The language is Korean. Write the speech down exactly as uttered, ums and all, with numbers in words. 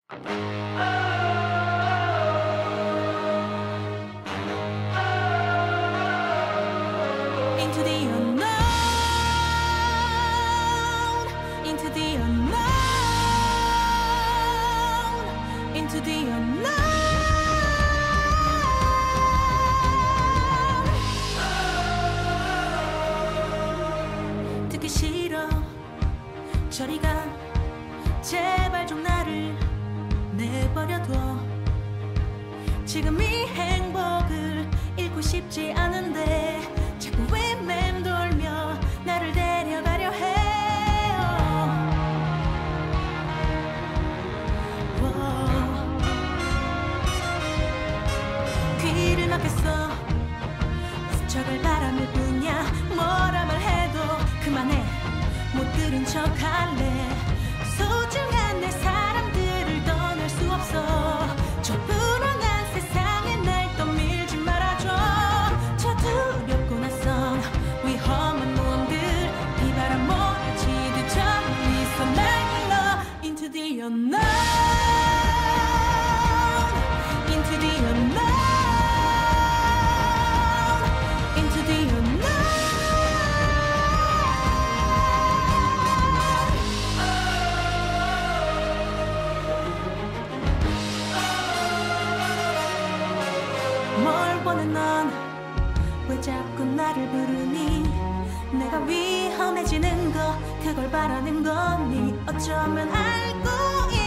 Into the unknown, into the unknown, into the unknown. 듣기 싫어 저리 가 제발 좀 나를 내버려둬 지금 이 행복을 잃고 싶지 않은데 자꾸 왜 맴돌며 나를 데려가려 해요 오. 귀를 막혔어 스쳐갈 바람일 뿐이야 뭐라 말해도 그만해 못 들은 척 할래 소중한 내 사람들을 떠날 수 없어 저 불안한 세상에 날 떠밀지 말아줘 저 두렵고 낯선 위험한 모험들 비바람 몰아치듯 저 멀리서 날 불러 Into the unknown Into the unknown Into the unknown 뭘 원해 넌 왜 자꾸 나를 부르니 내가 위험해지는 거 그걸 바라는 거니 어쩌면 알고